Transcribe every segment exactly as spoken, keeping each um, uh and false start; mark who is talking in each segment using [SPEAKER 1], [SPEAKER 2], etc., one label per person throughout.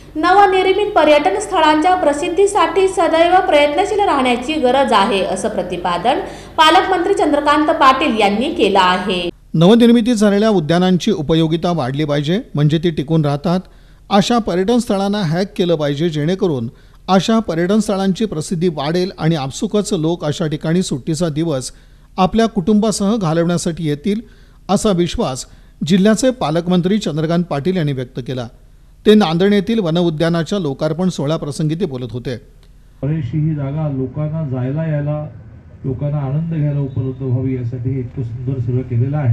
[SPEAKER 1] नवनिर्मित पर्यटन स्थळांच्या प्रसिद्धीसाठी सदैव प्रयत्नशील राहण्याची गरज आहे, असं प्रतिपादन पालकमंत्री चंद्रकांत पाटील यांनी केलं आहे।
[SPEAKER 2] नवनिर्मिती झालेल्या उद्यानांची उपयोगिता वाढली पाहिजे, म्हणजे ती टिकून राहतात। अशा पर्यटन स्थळांना हॅक केलं पाहिजे, जेणेकरून अशा पर्यटन स्थळांची प्रसिद्धी वाढेल आणि आपसुकच लोक अशा ठिकाणी सुट्टीचा दिवस आपल्या कुटुंबासह घालवण्यासाठी येतील, असा विश्वास जिल्ह्याचे पालकमंत्री चंद्रकांत पाटील यांनी व्यक्त केला। ते नांदण येथील वन उद्यानाच्या लोकार्पण सोहळ्याप्रसंगी ते बोलत होते।
[SPEAKER 3] बरीचशी ही जागा लोकांना जायला यायला, लोकांना आनंद घ्यायला उपलब्ध व्हावी यासाठी इतकं सुंदर सगळं केलेलं आहे।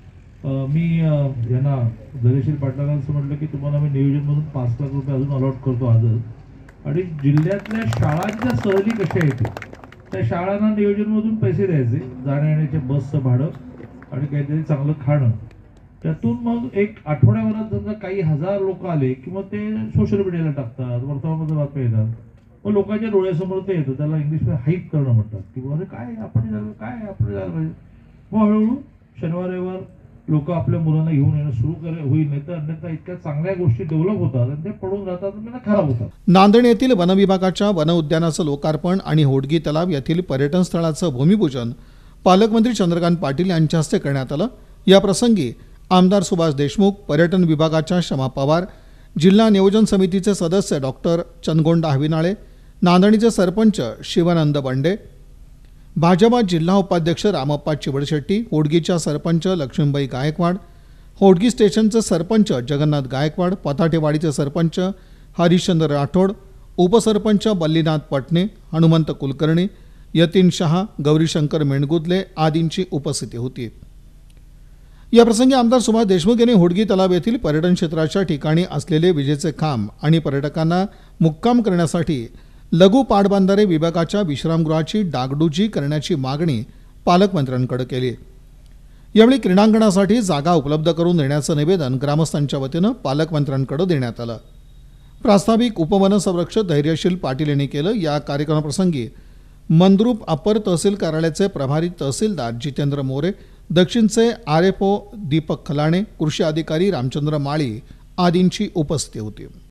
[SPEAKER 3] मी यांना धैर्यशील पाटलांचं म्हटलं की तुम्हाला मी नियोजनमधून पाच लाख रुपये अजून अलॉट करतो आजच, आणि जिल्ह्यातल्या शाळांच्या सहली कशा येतील त्या शाळांना नियोजनमधून पैसे द्यायचे, जाण्या येण्याच्या बसचं भाडं आणि काहीतरी चांगलं खाणं। त्यातून मग एक आठवड्याभरात समजा काही हजार लोक आले की मग ते सोशल मीडियाला टाकतात, वर्तमानपत्रात बातम्या येतात, मग लोकांच्या डोळ्यासमोर ते येतं। त्याला इंग्लिशमध्ये हाईप करणं म्हणतात की बाबा काय आपण झालं काय आपण झालं पाहिजे। मग हळूहळू शनिवार रविवार लोक आपल्या मुलांना घेऊन येणं सुरू कर होईल, नाही तर अन्यथा इतक्या चांगल्या गोष्टी डेव्हलप होतात आणि ते पडून जातात आणि त्यांना खराब होतात।
[SPEAKER 2] नांदण येथील वन विभागाच्या वन उद्यानाचं लोकार्पण आणि होडगी तलाव येथील पर्यटन स्थळाचं भूमिपूजन पालकमंत्री चंद्रकांत पाटील यांच्या हस्ते करण्यात आलं। या प्रसंगी आमदार सुभाष देशमुख, पर्यटन विभागाच्या शमा पवार, जिल्हा नियोजन समितीचे सदस्य डॉक्टर चंदगोंडा हविनाळे, नांदणीचे सरपंच शिवानंद बंडे, भाजपा जिल्हा उपाध्यक्ष रामप्पा चिवडशेट्टी, होडगीच्या सरपंच लक्ष्मीबाई गायकवाड, होडगी स्टेशनचे सरपंच जगन्नाथ गायकवाड, पताटेवाडीचे सरपंच हरिश्चंद्र राठोड, उपसरपंच बल्लीनाथ पटणे, हनुमंत कुलकर्णी, यतीन शहा, गौरीशंकर मेणगुदले आदींची उपस्थिती होती। याप्रसंगी आमदार सुभाष देशमुख यांनी होडगी तलाव येथील पर्यटन क्षेत्राच्या ठिकाणी असलेले विजेचे खांब आणि पर्यटकांना मुक्काम करण्यासाठी लघु पाटबंधारे विभागाच्या विश्रामगृहाची डागडुजी करण्याची मागणी पालकमंत्र्यांकडे केली। यावेळी क्रीडांगणासाठी जागा उपलब्ध करून देण्याचं निवेदन ग्रामस्थांच्या वतीनं पालकमंत्र्यांकडे देण्यात आलं। प्रास्ताविक उपवन संरक्षक धैर्यशील पाटील यांनी केलं। या कार्यक्रमाप्रसंगी मंद्रुप अपर तहसील कार्यालयाचे प्रभारी तहसीलदार जितेंद्र मोरे, दक्षिणचे R F O Deepak Khalane, कृषी अधिकारी रामचंद्र माळी आदींची उपस्थिती होती।